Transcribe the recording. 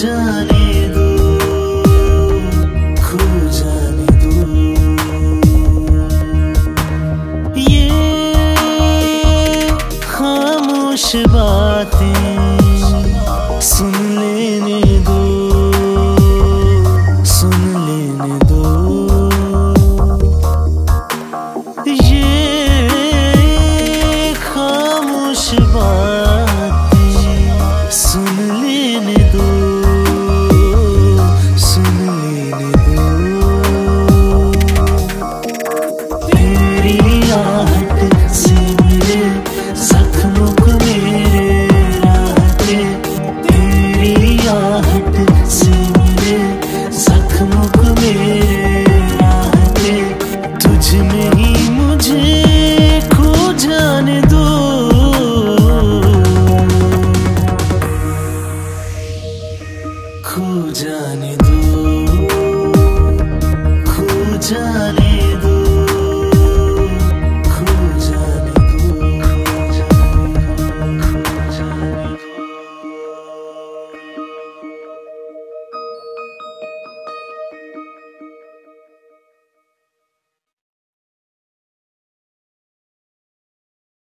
जाने दो, खो जाने दो। ये खामोश बातें सुन लेने दो, सुन लेने दो। ये खामोश बातें सुन लेने दो, सुन लेने दो। तेरी आहट से मेरे जख्मों को मेरे राहते, तेरी आहट से मेरे जख्मों को मेरे राहते। तुझ में ही मुझे खो जाने दो, खो जाने दो, खो जाने